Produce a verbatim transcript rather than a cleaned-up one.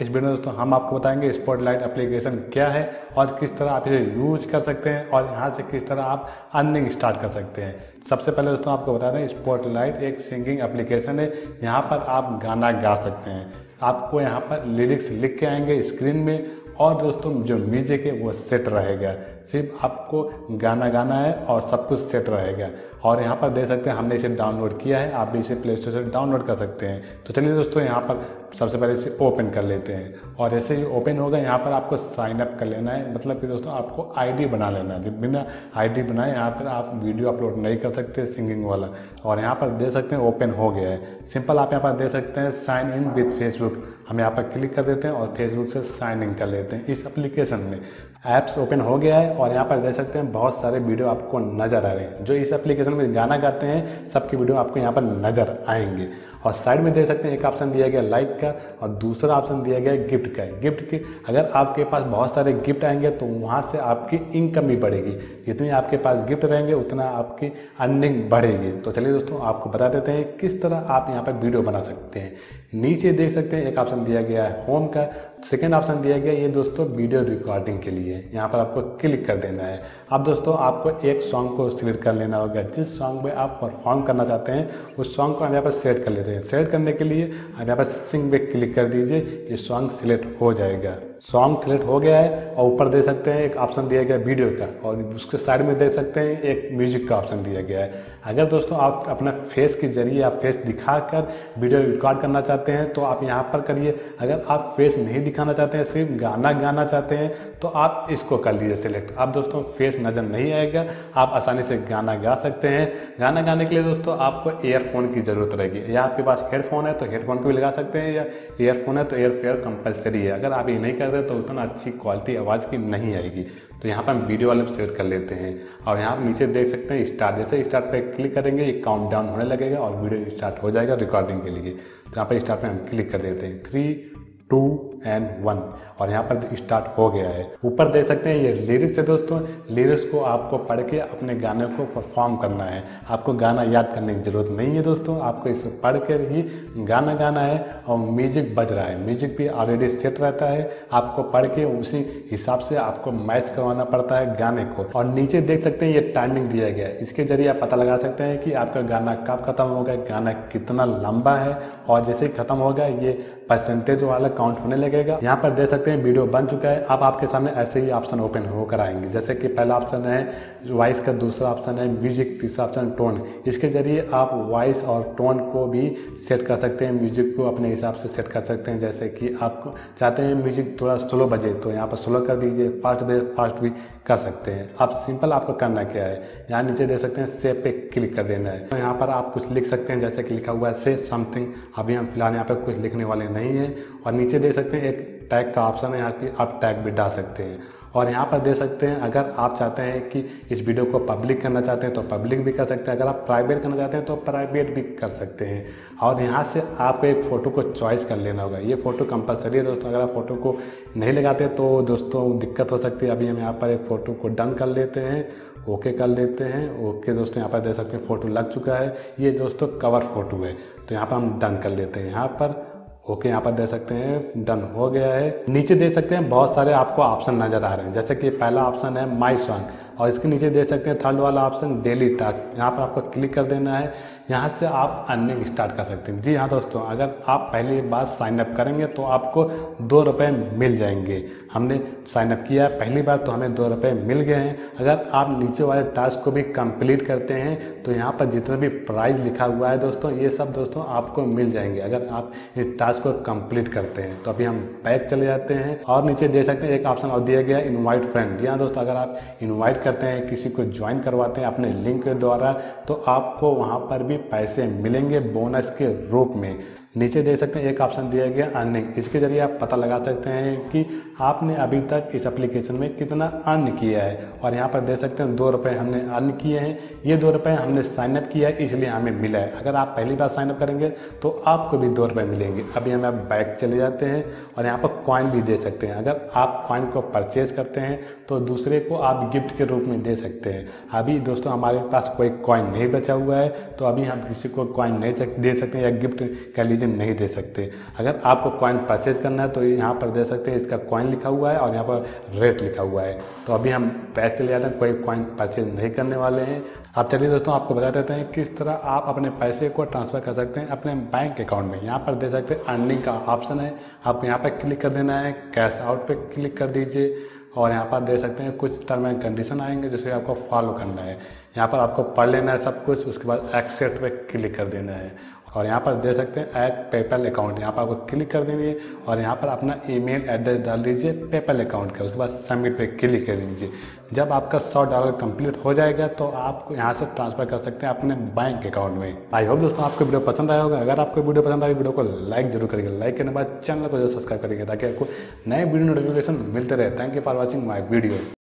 इस वीडियो में दोस्तों हम आपको बताएंगे स्पॉटलाइट एप्लीकेशन क्या है और किस तरह आप इसे यूज कर सकते हैं और यहाँ से किस तरह आप अर्निंग स्टार्ट कर सकते हैं। सबसे पहले दोस्तों आपको बता दें, स्पॉटलाइट एक सिंगिंग एप्लीकेशन है। यहाँ पर आप गाना गा सकते हैं। आपको यहाँ पर लिरिक्स लिख के आएंगे स्क्रीन में और दोस्तों जो म्यूजिक है वो सेट रहेगा। सिर्फ आपको गाना गाना है और सब कुछ सेट रहेगा। और यहाँ पर देख सकते हैं हमने इसे डाउनलोड किया है, आप भी इसे प्ले स्टोर से डाउनलोड कर सकते हैं। तो चलिए दोस्तों यहाँ पर सबसे पहले इसे ओपन कर लेते हैं और ऐसे ही ओपन होगा यहाँ पर आपको साइन अप कर लेना है। मतलब कि दोस्तों आपको आईडी बना लेना है। बिना आईडी बनाए यहाँ पर आप वीडियो अपलोड नहीं कर सकते सिंगिंग वाला। और यहाँ पर देख सकते हैं ओपन हो गया है। सिंपल आप यहाँ पर देख सकते हैं साइन इन विद फेसबुक। हम यहाँ पर क्लिक कर देते हैं और फेसबुक से साइन इन कर लेते हैं। इस एप्लीकेशन में ऐप्स ओपन हो गया है और यहाँ पर देख सकते हैं बहुत सारे वीडियो आपको नज़र आ रहे हैं। जो इस एप्लीकेशन में गाना गाते हैं सबकी वीडियो आपको यहाँ पर नज़र आएंगे। और साइड में देख सकते हैं एक ऑप्शन दिया गया लाइक का और दूसरा ऑप्शन दिया गया गिफ्ट का। गिफ्ट की अगर आपके पास बहुत सारे गिफ्ट आएंगे तो वहाँ से आपकी इनकम भी बढ़ेगी। जितनी आपके पास गिफ्ट रहेंगे उतना आपकी अर्निंग बढ़ेगी। तो चलिए दोस्तों आपको बता देते हैं किस तरह आप यहाँ पर वीडियो बना सकते हैं। नीचे देख सकते हैं एक ऑप्शन दिया गया है होम का। सेकेंड ऑप्शन दिया गया ये दोस्तों वीडियो रिकॉर्डिंग के लिए। यहाँ पर आपको क्लिक कर देना है। अब दोस्तों आपको एक सॉन्ग को सिलेक्ट कर लेना होगा। जिस सॉन्ग में आप परफॉर्म करना चाहते हैं उस सॉन्ग को हम यहाँ पर सेट कर लेते हैं। सेट करने के लिए आप यहाँ पर सिंग पे क्लिक कर दीजिए, ये सॉन्ग सिलेक्ट हो जाएगा। सॉन्ग सिलेक्ट हो गया है और ऊपर देख सकते हैं एक ऑप्शन दिया गया वीडियो का और उसके साइड में देख सकते हैं एक म्यूजिक का ऑप्शन दिया गया है। अगर दोस्तों आप अपना फेस के जरिए आप फेस दिखाकर वीडियो रिकॉर्ड करना चाहते हैं तो आप यहाँ पर करिए। अगर आप फेस नहीं दिखाना चाहते हैं, सिर्फ गाना गाना चाहते हैं तो आप इसको कर लीजिए सिलेक्ट। अब दोस्तों फेस नज़र नहीं आएगा, आप आसानी से गाना गा सकते हैं। गाना गाने के लिए दोस्तों आपको ईयरफोन की ज़रूरत रहेगी। या आपके पास हेडफोन है तो हेडफोन को भी लगा सकते हैं, या ईयरफोन है तो ईयरफोन कंपलसरी है। अगर आप ये नहीं करते तो उतना अच्छी क्वालिटी आवाज़ की नहीं आएगी। तो यहाँ पर हम वीडियो वाले सेलेक्ट कर लेते हैं और यहाँ पर नीचे देख सकते हैं स्टार्ट। जैसे स्टार्ट पे क्लिक करेंगे ये काउंट डाउन होने लगेगा और वीडियो स्टार्ट हो जाएगा रिकॉर्डिंग के लिए। तो यहाँ पर स्टार्ट पे हम क्लिक कर देते हैं। थ्री टू एंड वन और यहाँ पर स्टार्ट हो गया है। ऊपर देख सकते हैं ये लिरिक्स है दोस्तों। लिरिक्स को आपको पढ़ के अपने गाने को परफॉर्म करना है। आपको गाना याद करने की ज़रूरत नहीं है दोस्तों, आपको इसको पढ़ कर ही गाना गाना है। और म्यूजिक बज रहा है, म्यूजिक भी ऑलरेडी सेट रहता है। आपको पढ़ के उसी हिसाब से आपको मैच करवाना पड़ता है गाने को। और नीचे देख सकते हैं ये टाइमिंग दिया गया है। इसके जरिए आप पता लगा सकते हैं कि आपका गाना कब खत्म होगा, गाना कितना लंबा है। और जैसे ही खत्म होगा ये परसेंटेज वाला काउंट होने लगेगा। यहाँ पर देख सकते हैं वीडियो बन चुका है। अब आपके सामने ऐसे ही ऑप्शन ओपन होकर आएंगे। जैसे कि पहला ऑप्शन है वॉइस का, दूसरा ऑप्शन है म्यूजिक, तीसरा ऑप्शन टोन। इसके जरिए आप वॉइस और टोन को भी सेट कर सकते हैं, म्यूजिक को अपने हिसाब से सेट कर सकते हैं। जैसे कि आप चाहते हैं म्यूजिक थोड़ा स्लो बजे तो यहाँ पर स्लो कर दीजिए, फास्ट बजे फास्ट भी कर सकते हैं। अब सिंपल आपको करना क्या है, यहाँ नीचे देख सकते हैं सेव पे क्लिक कर देना है। तो यहाँ पर आप कुछ लिख सकते हैं जैसे कि लिखा हुआ है से समथिंग। अभी हम फिलहाल यहाँ पर कुछ लिखने वाले नहीं हैं। और नीचे देख सकते हैं एक टैग का ऑप्शन है, यहाँ पे आप टैग भी डाल सकते हैं। और यहाँ पर देख सकते हैं अगर आप चाहते हैं कि इस वीडियो को पब्लिक करना चाहते हैं तो पब्लिक भी कर सकते हैं। अगर आप प्राइवेट करना चाहते हैं तो प्राइवेट भी कर सकते हैं। और यहाँ से आपको एक फ़ोटो को चॉइस कर लेना होगा। ये फ़ोटो कंपलसरी है दोस्तों। अगर आप फ़ोटो को नहीं लगाते तो दोस्तों दिक्कत हो सकती है। अभी हम यहाँ पर एक फ़ोटो को डन कर लेते हैं, ओके कर लेते हैं। ओके दोस्तों यहाँ पर देख सकते हैं फ़ोटो लग चुका है। ये दोस्तों कवर फ़ोटो है तो यहाँ पर हम डन कर लेते हैं। यहाँ पर ओके यहाँ पर देख सकते हैं डन हो गया है। नीचे देख सकते हैं बहुत सारे आपको ऑप्शन नज़र आ रहे हैं। जैसे कि पहला ऑप्शन है माई सॉन्ग और इसके नीचे देख सकते हैं थर्ड वाला ऑप्शन डेली टास्क। यहाँ पर आपको क्लिक कर देना है। यहाँ से आप अर्निंग स्टार्ट कर सकते हैं। जी हाँ दोस्तों, अगर आप पहली बार साइन अप करेंगे तो आपको दो रुपये मिल जाएंगे। हमने साइन अप किया पहली बार तो हमें दो रुपये मिल गए हैं। अगर आप नीचे वाले टास्क को भी कंप्लीट करते हैं तो यहाँ पर जितना भी प्राइस लिखा हुआ है दोस्तों ये सब दोस्तों आपको मिल जाएंगे अगर आप इस टास्क को कंप्लीट करते हैं। तो अभी हम बैक चले जाते हैं और नीचे देख सकते हैं एक ऑप्शन और दिया गया है इनवाइट फ्रेंड। जी हाँ दोस्तों, अगर आप इनवाइट करते हैं, किसी को ज्वाइन करवाते हैं अपने लिंक के द्वारा तो आपको वहाँ पर भी पैसे मिलेंगे बोनस के रूप में। नीचे देख सकते हैं एक ऑप्शन दिया गया अर्निंग। इसके जरिए आप पता लगा सकते हैं कि आपने अभी तक इस एप्लीकेशन में कितना अर्न किया है। और यहाँ पर देख सकते हैं दो रुपये हमने अर्न किए हैं। ये दो रुपये हमने साइनअप किया है इसलिए हमें मिला है। अगर आप पहली बार साइनअप करेंगे तो आपको भी दो रुपये मिलेंगे। अभी हम आप बैक चले जाते हैं और यहाँ पर कॉइन भी दे सकते हैं। अगर आप कॉइन को परचेज करते हैं तो दूसरे को आप गिफ्ट के रूप में दे सकते हैं। अभी दोस्तों हमारे पास कोई कॉइन नहीं बचा हुआ है तो अभी हम किसी को कॉइन नहीं दे सकते या गिफ्ट कह लीजिए जल्दी नहीं दे सकते। अगर आपको कॉइन परचेज करना है तो यहाँ पर दे सकते हैं, इसका कॉइन लिखा हुआ है और यहाँ पर रेट लिखा हुआ है। तो अभी हम बैक चले जाते हैं, कोई कॉइन परचेज नहीं करने वाले हैं। अब चलिए दोस्तों आपको बता देते हैं किस तरह आप अपने पैसे को ट्रांसफ़र कर सकते हैं अपने बैंक अकाउंट में। यहाँ पर दे सकते हैं अर्निंग का ऑप्शन है, आपको यहाँ पर क्लिक कर देना है, कैश आउट पे क्लिक कर दीजिए और यहाँ पर दे सकते हैं कुछ टर्म एंड कंडीशन आएंगे जिसे आपको फॉलो करना है। यहाँ पर आपको पढ़ लेना है सब कुछ, उसके बाद एक्सेप्ट पे क्लिक कर देना है और यहाँ पर दे सकते हैं ऐड पेपल अकाउंट, यहाँ पर आपको क्लिक कर देंगे और यहाँ पर अपना ईमेल एड्रेस डाल दीजिए पेपल अकाउंट का, उसके बाद सबमिट पे क्लिक कर दीजिए। जब आपका सौ डॉलर कंप्लीट हो जाएगा तो आप यहाँ से ट्रांसफ़र कर सकते हैं अपने बैंक अकाउंट में। आई होप दोस्तों आपको वीडियो पसंद आया होगा। अगर आपको वीडियो पसंद आए वीडियो को लाइक जरूर करिएगा, लाइक करने के बाद चैनल को जो सब्सक्राइब करिएगा ताकि आपको नए वीडियो नोटिफिकेशन मिलते रहे। Thank you for watching my video.